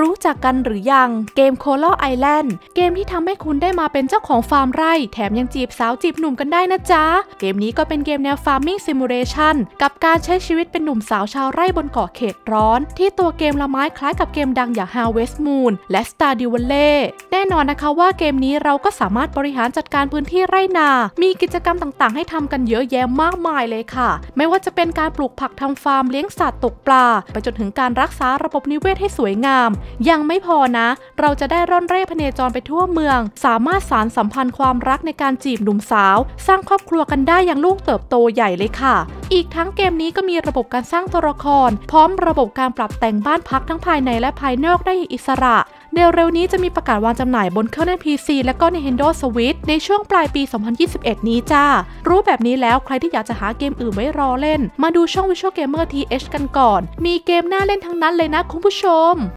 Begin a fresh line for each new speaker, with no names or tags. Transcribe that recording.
รู้จักกันหรือยังเกม Coral Island เกมที่ทำให้คุณได้มาเป็นเจ้าของฟาร์มไร่แถมยังจีบสาวจีบหนุ่มกันได้นะจ๊ะเกมนี้ก็เป็นเกมแนว Farming Simulation กับการใช้ชีวิตเป็นหนุ่มสาวชาวไร่บนเกาะเขตร้อนที่ตัวเกมละไม้คล้ายกับเกมดังอย่าง Harvest Moon และ Stardew Valley แน่นอนนะคะว่าเกมนี้เราก็สามารถบริหารจัดการพื้นที่ไร่นามีกิจกรรมต่างๆให้ทำกันเยอะแยะมากมายเลยค่ะไม่ว่าจะเป็นการปลูกผักทำฟาร์มเลี้ยงสัตว์ตกปลาไปจนถึงการรักษาระบบนิเวศให้สวยงามยังไม่พอนะเราจะได้ร่อนเร่พเนจรไปทั่วเมืองสามารถสานสัมพันธ์ความรักในการจีบหนุ่มสาวสร้างครอบครัวกันได้อย่างลูกเติบโตใหญ่เลยค่ะอีกทั้งเกมนี้ก็มีระบบการสร้างตัวละครพร้อมระบบการปรับแต่งบ้านพักทั้งภายในและภายนอกได้อิสระเร็วๆนี้จะมีประกาศวางจำหน่ายบนเครื่องเล่น PC และก็ Nintendo Switch ในช่วงปลายปี 2021 นี้จ้ารู้แบบนี้แล้วใครที่อยากจะหาเกมอื่นไว้รอเล่นมาดูช่อง Visual Gamer TH กันก่อนมีเกมน่าเล่นทั้งนั้นเลยนะคุณผู้ชม